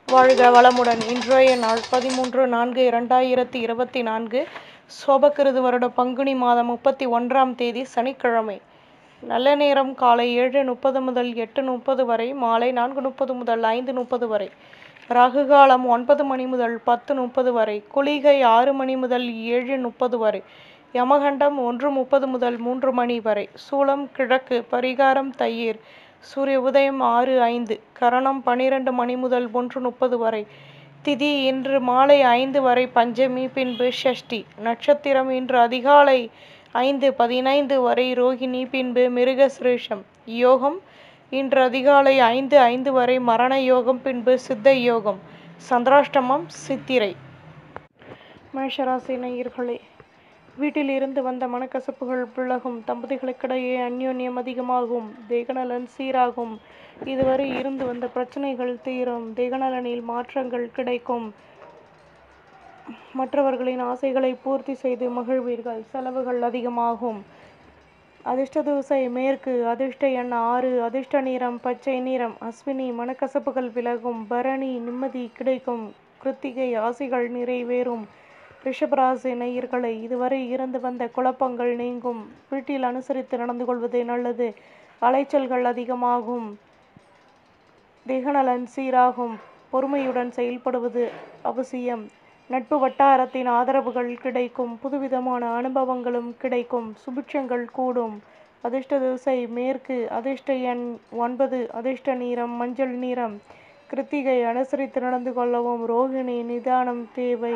வாழ்க வளமுடன். இன்றைய நாள் 13/4/2024 சோபக்கிருது வருடம் பங்குனி மாதம் 31ஆம் தேதி சனிக்கிழமை. நல்ல நேரம் காலை 7:30 முதல் 8:30 வரை, மாலை 4:30 முதல் 5:30 வரை. ராகு காலம் 9 மணி முதல் 10:30 வரை, குளிகை 6 மணி முதல் 7:30 வரை, யமகண்டம் 1:30 முதல் 3 மணி வரை, சூலம் கிழக்கு, பரிகாரம் தயிர், சூரிய உதயம் 6:05, கரணம் 12 மணி முதல் 1:30 வரை, திதி இன்று மாலை 5 வரை பஞ்சமி, பின்பு ஷஷ்டி, நட்சத்திரம் இன்று அதிகாலை 5:15 வரை ரோகிணி, பின்பு மிருகசிரீஷம், யோகம் இன்று அதிகாலை 5:05 வரை மரண யோகம், பின்பு சித்த யோகம், சந்திராஷ்டமம் சித்திரை. மேஷராசி நேயர்களே, வீட்டில் இருந்து வந்த மனக்கசப்புகள் விலகும், தம்பதிகளுக்கிடையே அந்யோன்யம் அதிகமாகும், தேகநலன் சீராகும், இதுவரை இருந்து வந்த பிரச்சனைகள் தீரும், தேகநலனில் மாற்றங்கள் கிடைக்கும், மற்றவர்களின் ஆசைகளை பூர்த்தி செய்து மகிழ்வீர்கள், செலவுகள் அதிகமாகும். அதிர்ஷ்ட திசை மேற்கு, அதிர்ஷ்ட எண் 6, அதிர்ஷ்ட நிறம் பச்சை நிறம், அஸ்வினி மனக்கசப்புகள் விலகும், பரணி நிம்மதி கிடைக்கும், கிருத்திகை ஆசைகள் நிறைவேறும். ரிஷபராசி நேயர்களே, இதுவரை இருந்து வந்த குழப்பங்கள் நீங்கும், வீட்டில் அனுசரித்து நடந்து கொள்வது நல்லது, அலைச்சல்கள் அதிகமாகும், தேகநலன் சீராகும், பொறுமையுடன் செயல்படுவது அவசியம், நட்பு வட்டாரத்தின் ஆதரவுகள் கிடைக்கும், புதுவிதமான அனுபவங்களும் கிடைக்கும், சுபிட்சங்கள் கூடும். அதிர்ஷ்ட திசை மேற்கு, அதிர்ஷ்ட எண் 9, அதிர்ஷ்ட நிறம் மஞ்சள் நிறம், கிருத்திகை அனுசரித்து நடந்து கொள்ளவும், ரோகிணி நிதானம் தேவை,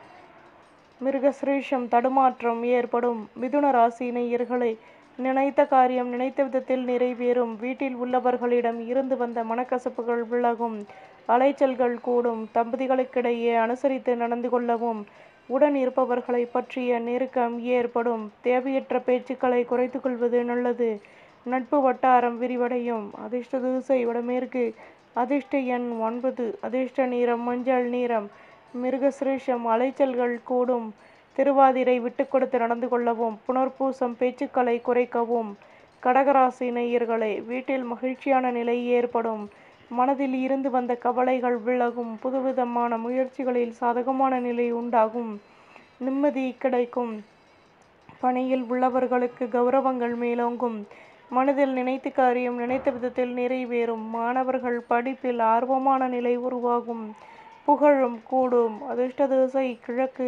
மிருகசிரீஷம் தடுமாற்றம் ஏற்படும். மிதுன ராசி நேயர்களே, நினைத்த காரியம் நினைத்த விதத்தில் நிறைவேறும், வீட்டில் உள்ளவர்களிடம் இருந்து வந்த மனக்கசப்புகள் விலகும், அலைச்சல்கள் கூடும், தம்பதிகளுக்கிடையே அனுசரித்து நடந்து கொள்ளவும், உடன் இருப்பவர்களை பற்றிய நெருக்கம் ஏற்படும், தேவையற்ற பேச்சுக்களை குறைத்து கொள்வது நல்லது, நட்பு வட்டாரம் விரிவடையும். அதிர்ஷ்ட திசை வடமேற்கு, அதிர்ஷ்ட எண் 9, அதிர்ஷ்ட நிறம் மஞ்சள் நிறம், மிருகசிரீஷம் அலைச்சல்கள் கூடும், திருவாதிரை விட்டு கொடுத்து நடந்து கொள்ளவும், புனர்பூசம் பேச்சுக்களை குறைக்கவும். கடகராசி நேயர்களே, வீட்டில் மகிழ்ச்சியான நிலை ஏற்படும், மனதில் இருந்து வந்த கவலைகள் விலகும், புதுவிதமான முயற்சிகளில் சாதகமான நிலை உண்டாகும், நிம்மதி கிடைக்கும், பணியில் உள்ளவர்களுக்கு கௌரவங்கள் மேலோங்கும், மனதில் நினைத்த காரியம் நினைத்த விதத்தில் நிறைவேறும், மாணவர்கள் படிப்பில் ஆர்வமான நிலை உருவாகும், புகழும் கூடும். அதிர்ஷ்ட திசை கிழக்கு,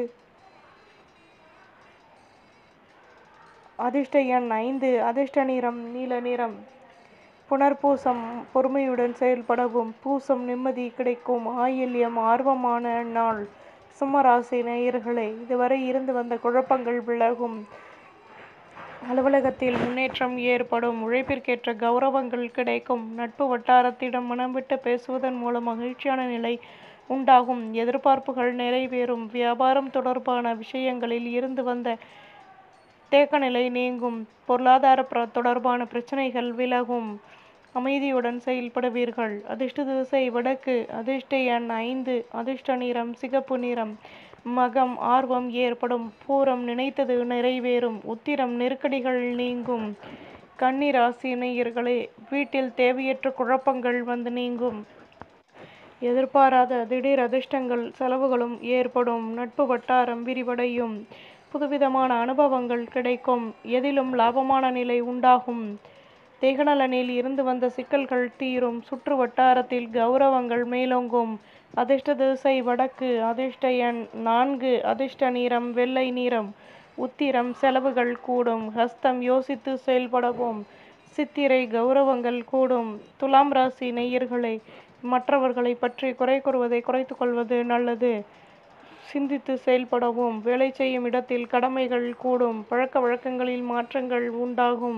அதிர்ஷ்ட எண் 5, அதிர்ஷ்ட நிறம் நீல நிறம், புனர்பூசம் பொறுமையுடன் செயல்படவும், பூசம் நிம்மதி கிடைக்கும், ஆயில்யம் ஆர்வமான நாள். சிம்மராசி நேயர்களே, இதுவரை இருந்து வந்த குழப்பங்கள் விலகும், அலுவலகத்தில் முன்னேற்றம் ஏற்படும், உழைப்பிற்கேற்ற கௌரவங்கள் கிடைக்கும், நட்பு வட்டாரத்திடம் மனம் விட்டு பேசுவதன் மூலம் மகிழ்ச்சியான நிலை உண்டாகும், எதிர்பார்ப்புகள் நிறைவேறும், வியாபாரம் தொடர்பான விஷயங்களில் இருந்து வந்த தேக்கநிலை நீங்கும், பொருளாதார தொடர்பான பிரச்சனைகள் விலகும், அமைதியுடன் செயல்படுவீர்கள். அதிர்ஷ்ட திசை வடக்கு, அதிர்ஷ்ட எண் 5, அதிர்ஷ்ட நிறம் சிகப்பு நிறம், மகம் ஆர்வம் ஏற்படும், பூரம் நினைத்தது நிறைவேறும், உத்திரம் நெருக்கடிகள் நீங்கும். கன்னி ராசி நேயர்களே, வீட்டில் தேவையற்ற குழப்பங்கள் வந்து நீங்கும், எதிர்பாராத திடீர் அதிர்ஷ்டங்கள் செலவுகளும் ஏற்படும், நட்பு வட்டாரம் விரிவடையும், புதுவிதமான அனுபவங்கள் கிடைக்கும், எதிலும் லாபமான நிலை உண்டாகும், தேகநலனில் இருந்து வந்த சிக்கல்கள் தீரும், சுற்று வட்டாரத்தில் கௌரவங்கள் மேலோங்கும். அதிர்ஷ்ட திசை வடக்கு, அதிர்ஷ்ட எண் 4, அதிர்ஷ்ட நிறம் வெள்ளை நிறம், உத்திரம் செலவுகள் கூடும், ஹஸ்தம் யோசித்து செயல்படவும், சித்திரை கௌரவங்கள் கூடும். துலாம் ராசி நேயர்களே, மற்றவர்களை பற்றி குறை கூறுவதை குறைத்து கொள்வது நல்லது, சிந்தித்து செயல்படவும், வேலை செய்யும் இடத்தில் கடமைகள் கூடும், பழக்க வழக்கங்களில் மாற்றங்கள் உண்டாகும்,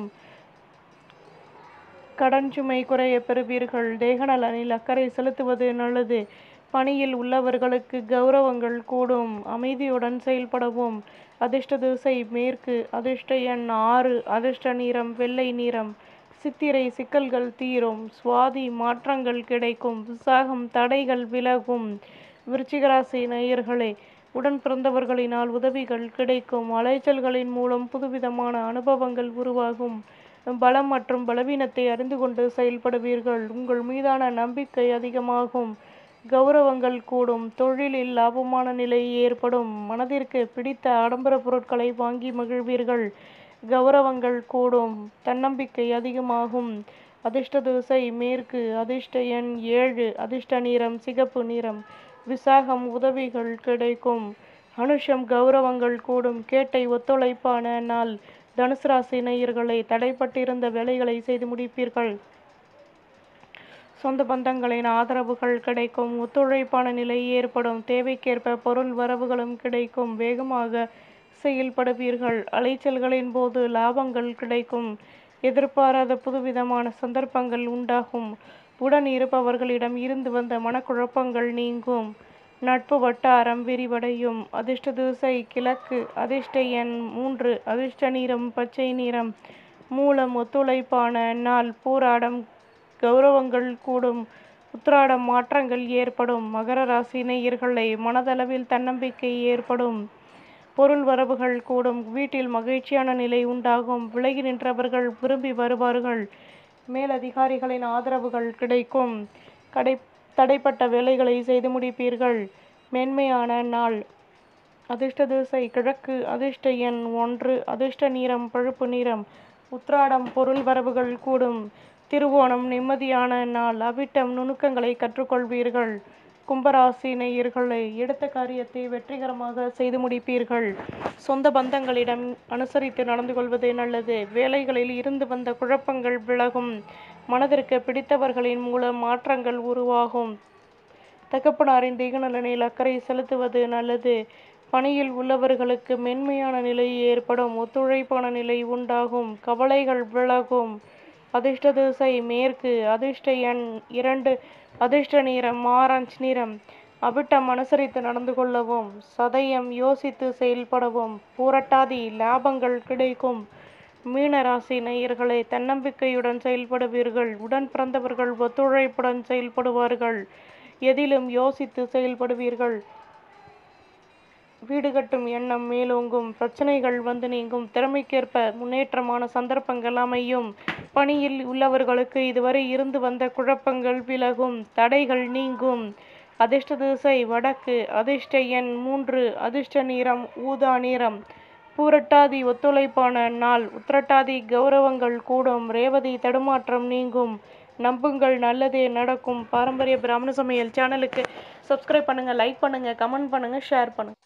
கடன் சுமை குறைய பெறுவீர்கள், தேகநலனில் அக்கறை செலுத்துவது நல்லது, பணியில் உள்ளவர்களுக்கு கௌரவங்கள் கூடும், அமைதியுடன் செயல்படவும். அதிர்ஷ்ட திசை மேற்கு, அதிர்ஷ்ட எண் 6, அதிர்ஷ்ட நிறம் வெள்ளை நிறம், சித்திரை சிக்கல்கள் தீரும், சுவாதி மாற்றங்கள் கிடைக்கும், விசாகம் தடைகள் விலகும். விருச்சிகராசி நேயர்களே, உடன் பிறந்தவர்களினால் உதவிகள் கிடைக்கும், அலைச்சல்களின் மூலம் புதுவிதமான அனுபவங்கள் உருவாகும், பலம் மற்றும் பலவீனத்தை அறிந்து கொண்டு செயல்படுவீர்கள், உங்கள் மீதான நம்பிக்கை அதிகமாகும், கௌரவங்கள் கூடும். தொழிலில் லாபமான நிலை ஏற்படும். மனதிற்கு பிடித்த ஆடம்பர பொருட்களை வாங்கி மகிழ்வீர்கள். கௌரவங்கள் கூடும். தன்னம்பிக்கை அதிகமாகும். அதிர்ஷ்ட திசை மேற்கு. அதிர்ஷ்ட எண் 7. அதிர்ஷ்ட நிறம் சிகப்பு நிறம். விசாகம் உதவிகள் கிடைக்கும். அனுஷம் கௌரவங்கள் கூடும். கேட்டை ஒத்துழைப்பான நாள். தனுசு ராசி நேயர்களே, தடைப்பட்டிருந்த வேலைகளை செய்து முடிப்பீர்கள். சொந்த பந்தங்களின் ஆதரவுகள் கிடைக்கும். ஒத்துழைப்பான நிலை ஏற்படும். தேவைக்கேற்ப பொருள் வரவுகளும் கிடைக்கும். வேகமாக செயல்படுவீர்கள். அலைச்சல்களின் போது லாபங்கள் கிடைக்கும். எதிர்பாராத புதுவிதமான சந்தர்ப்பங்கள் உண்டாகும். உடன் இருப்பவர்களிடம் இருந்து வந்த மனக்குழப்பங்கள் நீங்கும். நட்பு வட்டாரம் விரிவடையும். அதிர்ஷ்ட திசை கிழக்கு. அதிர்ஷ்ட எண் 3. அதிர்ஷ்ட நிறம் பச்சை நிறம். மூலம் ஒத்துழைப்பான நாள். பூராடம் கௌரவங்கள் கூடும். உத்திராடம் மாற்றங்கள் ஏற்படும். மகர ராசி நேயர்களே, மனதளவில் தன்னம்பிக்கை ஏற்படும். பொருள் வரவுகள் கூடும். வீட்டில் மகிழ்ச்சியான நிலை உண்டாகும். விலகி நின்றவர்கள் விரும்பி வருவார்கள். மேலதிகாரிகளின் ஆதரவுகள் கிடைக்கும். தடைப்பட்ட வேலைகளை செய்து முடிப்பீர்கள். மேன்மையான நாள். அதிர்ஷ்ட திசை கிழக்கு. அதிர்ஷ்ட எண் 1. அதிர்ஷ்ட நிறம் பழுப்பு நிறம். உத்திராடம் பொருள் வரவுகள் கூடும். திருவோணம் நிம்மதியான நாள். அவிட்டம் நுணுக்கங்களை கற்றுக்கொள்வீர்கள். கும்பராசி நேயர்களை, எடுத்த காரியத்தை வெற்றிகரமாக செய்து முடிப்பீர்கள். சொந்த பந்தங்களிடம் அனுசரித்து நடந்து கொள்வது நல்லது. வேலைகளில் இருந்து வந்த குழப்பங்கள் விலகும். மனதிற்கு பிடித்தவர்களின் மூலம் மாற்றங்கள் உருவாகும். தகப்பனாரின் தெய்வ நலனில் அக்கறை செலுத்துவது நல்லது. பணியில் உள்ளவர்களுக்கு மென்மையான நிலை ஏற்படும். ஒத்துழைப்பான நிலை உண்டாகும். கவலைகள் விலகும். அதிர்ஷ்ட திசை மேற்கு. அதிர்ஷ்ட எண் 2. அதிர்ஷ்ட நிறம் ஆரஞ்சு நிறம். அவிட்டம் அனுசரித்து நடந்து கொள்ளவும். சதயம் யோசித்து செயல்படவும். பூரட்டாதி லாபங்கள் கிடைக்கும். மீனராசி நேயர்களே, தன்னம்பிக்கையுடன் செயல்படுவீர்கள். உடன் பிறந்தவர்கள் ஒத்துழைப்புடன் செயல்படுவார்கள். எதிலும் யோசித்து செயல்படுவீர்கள். வீடு கட்டும் எண்ணம் மேலோங்கும். பிரச்சனைகள் வந்து நீங்கும். திறமைக்கேற்ப முன்னேற்றமான சந்தர்ப்பங்கள் அமையும். பணியில் உள்ளவர்களுக்கு இதுவரை இருந்து வந்த குழப்பங்கள் விலகும். தடைகள் நீங்கும். அதிர்ஷ்ட திசை வடக்கு. அதிர்ஷ்ட எண் 3. அதிர்ஷ்ட நிறம் ஊதா நிறம். பூரட்டாதி ஒத்துழைப்பான நாள். உத்திரட்டாதி கௌரவங்கள் கூடும். ரேவதி தடுமாற்றம் நீங்கும். நம்புங்கள், நல்லதே நடக்கும். பாரம்பரிய பிராமண சமையல் சேனலுக்கு சப்ஸ்கிரைப் பண்ணுங்க, லைக் பண்ணுங்க, கமெண்ட் பண்ணுங்க, ஷேர் பண்ணுங்க.